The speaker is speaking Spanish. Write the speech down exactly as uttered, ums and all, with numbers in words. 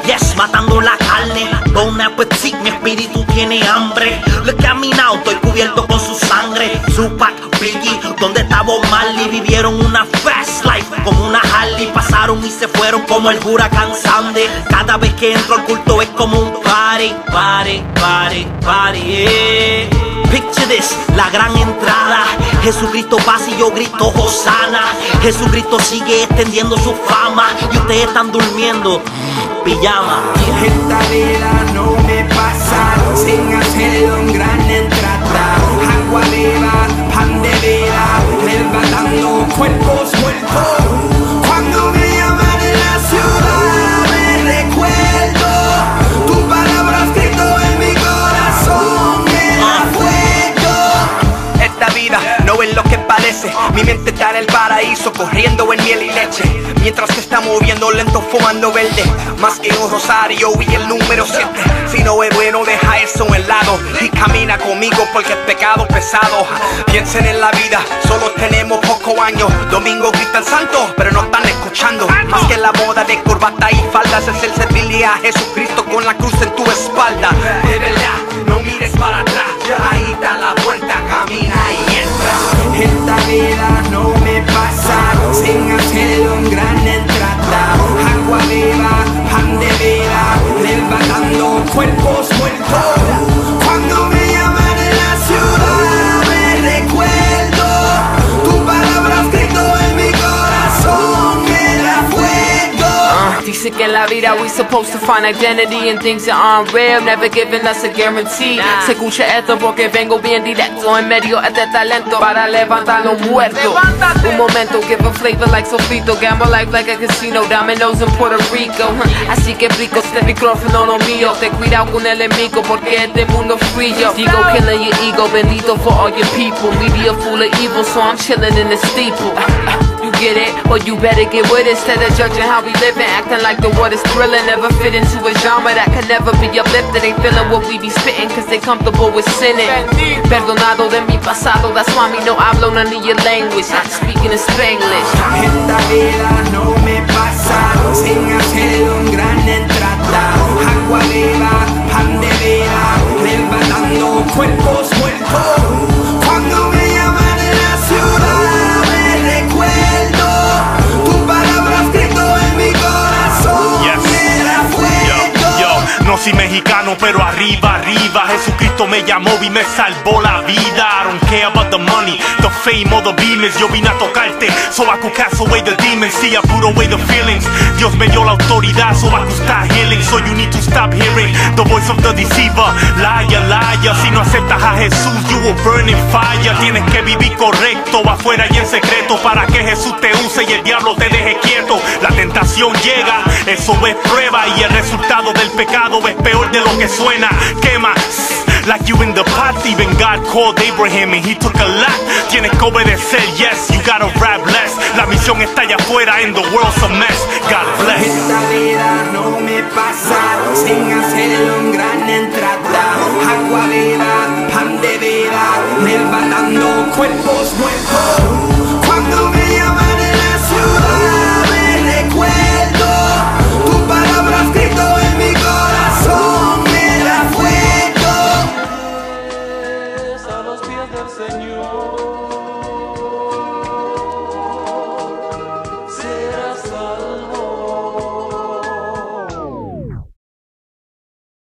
Yes, matando la carne. Bon appetit, mi espíritu tiene hambre. Look at me now, estoy cubierto con su sangre. Tupac, Biggie, donde estaba Bob Marley. Vivieron una fast life como una Harley. Pasaron y se fueron como el huracán Sandy. Cada vez que entro al culto es como un party, party, party, party, yeah. Picture this, la gran entrada. Jesucristo pasa y yo grito Hosanna. Jesucristo sigue extendiendo su fama y ustedes están durmiendo pijama. Esta vida no me pasa sin hacerlo en gran entrada. Agua viva, pan de vida, levantando cuerpos muertos. Cuando me llaman en la ciudad me recuerdo tu palabra escrito en mi corazón, me da fuego. Esta vida no es lo que parece, mi mente está en el paraíso corriendo en miel y leche. Mientras que está moviendo lento fumando verde, más que un rosario y el número siete. Si no es bueno deja eso en lado y camina conmigo porque es pecado pesado. Piensen en la vida, solo tenemos pocos años. Domingo gritan santo, pero no están escuchando. Más que la moda de corbata y faldas, es el servirle a Jesucristo con la cruz en tu espalda. De verdad, no mires para atrás, ahí está la puerta, camina y entra. Esta vida no me pasa sin hacerlo en gran entrada. Agua viva, pan de vida, levantando cuerpos muertos. Cuando me llaman en la ciudad me recuerdo tu palabra escrito en mi corazón, me da fuego. uh, Dice que en la vida we supposed to find identity in things that aren't real, never giving us a guarantee. Nah. Se escucha esto porque vengo bien directo en medio de este talento para levantar los muertos. Levántate. Un momento, give a flavor like Sofrito, gamble life like a casino, dominoes in Puerto Rico. Así que rico, este micrófono no mío, te cuidado con el enemigo porque este mundo fui yo. Digo killing your ego, bendito for all your people. Media full of evil, so I'm chilling in the steeple. You get it, or you better get with it. Instead of judging how we living, acting like the world is thrilling. Never fit into a genre that can never be uplifted. Ain't feeling what we be spitting, cause they comfortable with sinning. Perdonado de mi pasado, that's why me no hablo none of your language. Not speaking in Spanglish. Esta vida no me pasa sin hacerlo en gran entrada. Agua viva, pan de vida, levantando cuerpos muertos. Cuando me llaman en la ciudad me recuerdo tu palabra escrito en mi corazón, yes. Me da fuego. Yo, yo, no soy mexicano pero arriba, arriba Jesucristo me llamó y me salvó la vida. I don't care about the money, the fame or the beamers. Yo vine a tocarte, so I could cast away the demons. See, I put away the feelings. Dios me dio la autoridad, so I could start healing. So you need to stop hearing the voice of the deceiver. Liar, liar, si no aceptas a Jesús, you will burn in fire. Tienes que vivir correcto, afuera y en secreto, para que Jesús te use y el diablo te deje quieto. La tentación llega, eso es prueba, y el resultado del pecado es peor de lo que suena. Quema, like you in the pot. Even God called Abraham and he took a lot. Tienes que obedecer, yes, you gotta rap less. La misión está allá afuera and the world's a mess. God bless. Esta vida no me pasa sin hacerlo en gran entrada. Agua viva, pan de vida, levantando cuerpos muertos. Cuando me llaman en la ciudad me recuerdo tu palabra escrito en mi corazón, me da fuego. A los pies del Señor.